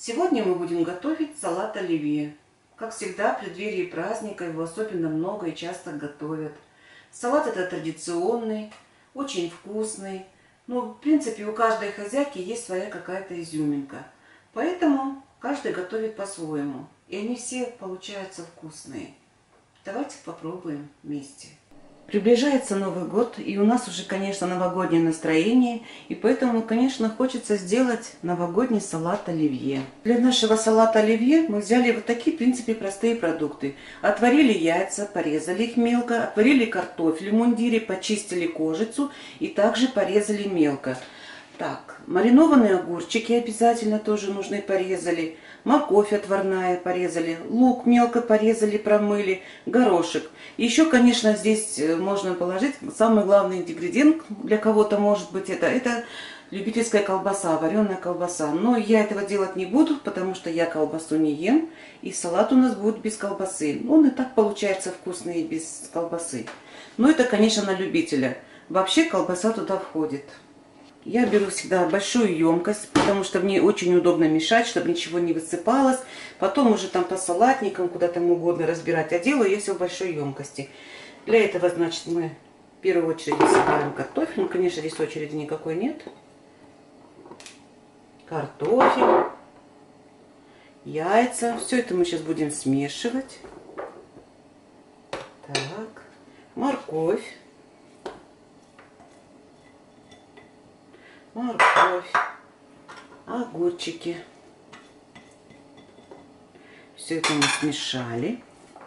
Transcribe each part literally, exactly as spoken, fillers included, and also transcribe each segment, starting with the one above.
Сегодня мы будем готовить салат оливье. Как всегда, в преддверии праздника его особенно много и часто готовят. Салат это традиционный, очень вкусный. Но, в принципе, у каждой хозяйки есть своя какая-то изюминка. Поэтому каждый готовит по-своему. И они все получаются вкусные. Давайте попробуем вместе. Приближается Новый год, и у нас уже, конечно, новогоднее настроение, и поэтому, конечно, хочется сделать новогодний салат оливье. Для нашего салата оливье мы взяли вот такие, в принципе, простые продукты. Отварили яйца, порезали их мелко, отварили картофель в мундире, почистили кожицу и также порезали мелко. Так, маринованные огурчики обязательно тоже нужны, порезали. Морковь отварная порезали, лук мелко порезали, промыли, горошек. Еще, конечно, здесь можно положить самый главный ингредиент, для кого-то может быть это, это любительская колбаса, вареная колбаса. Но я этого делать не буду, потому что я колбасу не ем, и салат у нас будет без колбасы. Он и так получается вкусный без колбасы. Но это, конечно, на любителя. Вообще колбаса туда входит. Я беру всегда большую емкость, потому что в ней очень удобно мешать, чтобы ничего не высыпалось. Потом уже там по салатникам, куда там угодно разбирать. А делаю я все в большой емкости. Для этого, значит, мы в первую очередь высыпаем картофель. Ну, конечно, здесь очереди никакой нет. Картофель, яйца. Все это мы сейчас будем смешивать. Так, морковь. Морковь, огурчики. Все это мы смешали.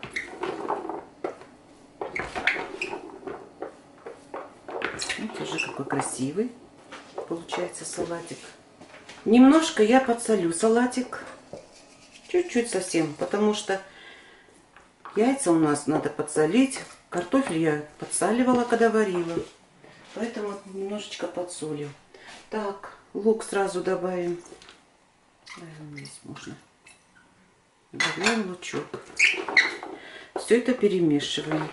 Вот уже какой красивый получается салатик. Немножко я подсолю салатик. Чуть-чуть совсем, потому что яйца у нас надо подсолить. Картофель я подсаливала, когда варила. Поэтому немножечко подсолю. Так, лук сразу добавим. Наверное, здесь можно. Добавляем лучок. Все это перемешиваем.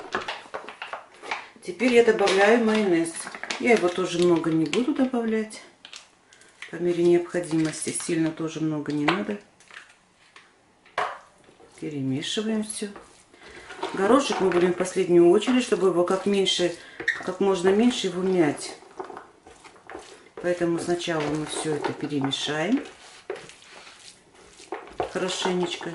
Теперь я добавляю майонез. Я его тоже много не буду добавлять. По мере необходимости. Сильно тоже много не надо. Перемешиваем все. Горошек мы будем в последнюю очередь, чтобы его как меньше, как можно меньше его мять. Поэтому сначала мы все это перемешаем хорошенечко.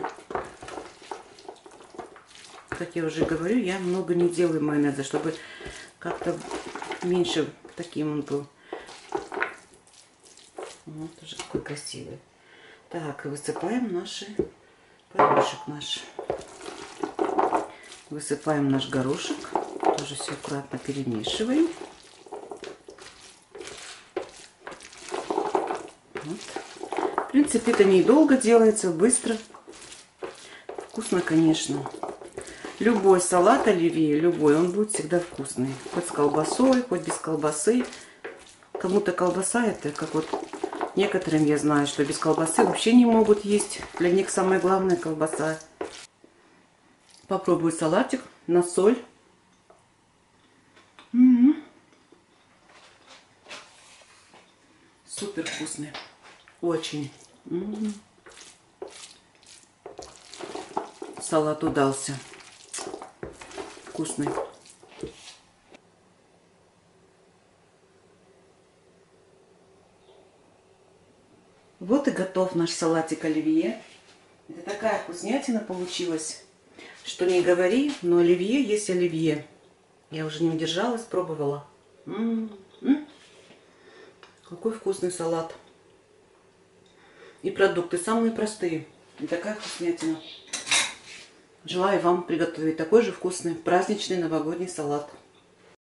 Как я уже говорю, я много не делаю майонеза, чтобы как-то меньше таким он был. Вот уже какой красивый. Так, и высыпаем наши горошек наш. Высыпаем наш горошек. Тоже все аккуратно перемешиваем. Вот. В принципе, это недолго делается, быстро. Вкусно, конечно. Любой салат оливье, любой, он будет всегда вкусный. Хоть с колбасой, хоть без колбасы. Кому-то колбаса это, как вот некоторым я знаю, что без колбасы вообще не могут есть. Для них самое главное колбаса. Попробую салатик на соль. М-м-м. Супер вкусный. Очень. М-м-м. Салат удался. Вкусный. Вот и готов наш салатик оливье. Это такая вкуснятина получилась. Что не говори, но оливье есть оливье. Я уже не удержалась, пробовала. М-м-м. Какой вкусный салат. И продукты самые простые. И такая вкуснятина. Желаю вам приготовить такой же вкусный праздничный новогодний салат.